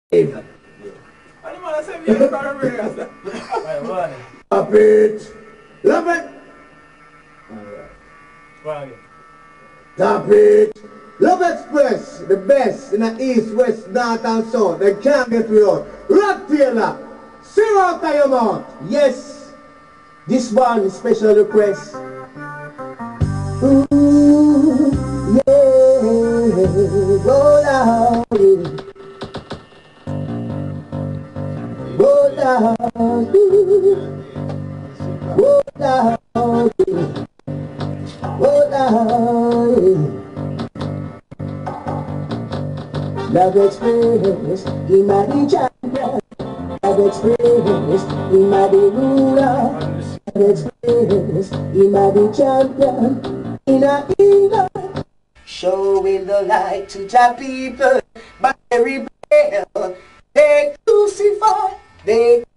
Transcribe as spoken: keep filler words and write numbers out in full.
Stop it. Love it. Stop it. Love Express, the best in the east, west, north and south. They can't get rid of. Rock Taylor, zero out of your mouth. Yes, this one is special request. Ooh, yeah, go down, go down, go down, go down. Love Express, he might be champion. Love Express, he might be ruler. Love Express, he might be champion. In a England, showing the light to the people. But they rebel, they crucify, they